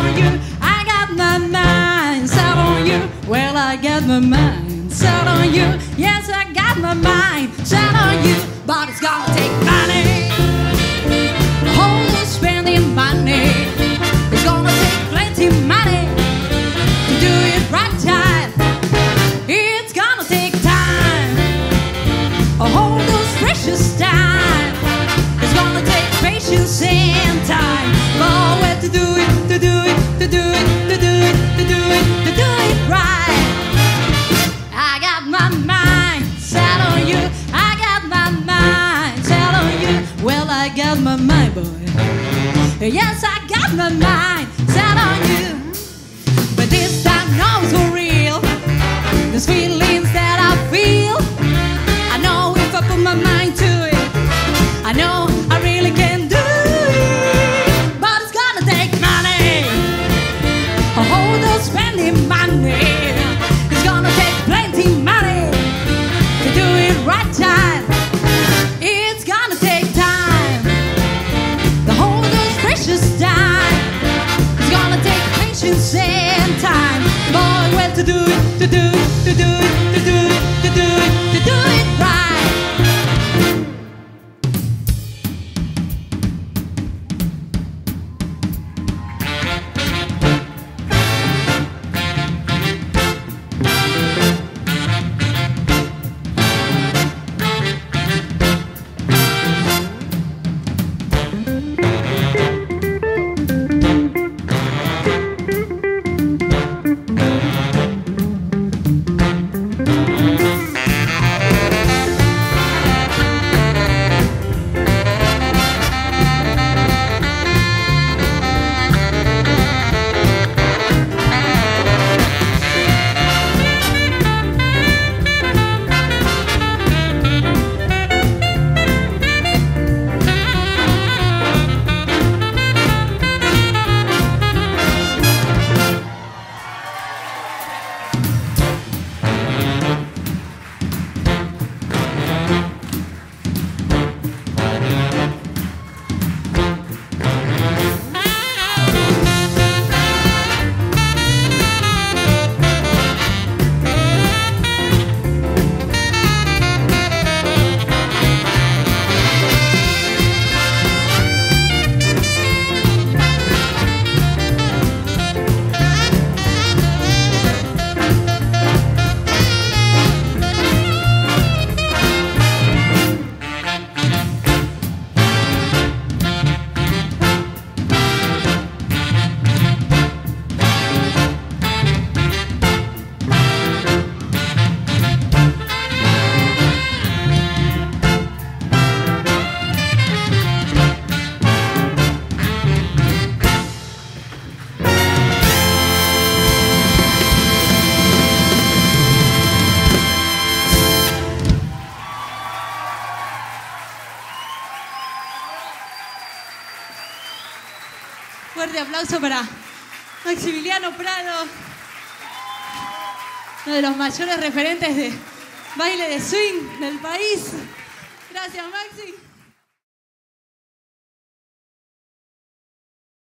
on you. I got my mind set on you. Well, I got my mind set on you. Yes, I got my mind set on you. But it's gonna take money. Oh, spending money. It's gonna take plenty of money to do it right time. It's gonna take time. Oh, those precious time. It's gonna take patience and time. But well, to do it, to do it, to do it, to do it, to do it, to do it right. I got my mind set on you. I got my mind set on you. Well, I got my mind, boy. Yes, I got my mind set on you. But this time, no, it's for real. These feelings that I feel, I know if I put my mind to it, I know I really can do it. But it's gonna take money. Oh, those spending money. It's gonna take plenty money to do it right time. It's gonna take time. The whole those precious time. It's gonna take patience and time. Boy, well, to do it, to do it, to do it, to do it, to do it, to do it right. Fuerte aplauso para Maximiliano Prado, uno de los mayores referentes de baile de swing del país. Gracias, Maxi.